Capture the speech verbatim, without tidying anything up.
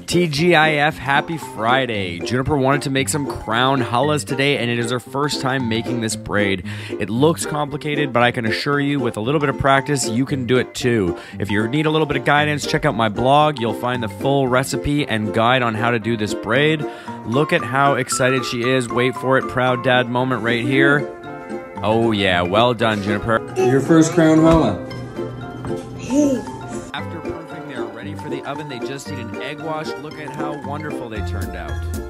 T G I F, happy Friday. Juniper wanted to make some crown challahs today, and it is her first time making this braid. It looks complicated, but I can assure you with a little bit of practice, you can do it too. If you need a little bit of guidance, check out my blog. You'll find the full recipe and guide on how to do this braid. Look at how excited she is. Wait for it, proud dad moment right here. Oh yeah, well done, Juniper. Your first crown challah. After proofing they're ready for the oven, they just need an egg wash. Look at how wonderful they turned out.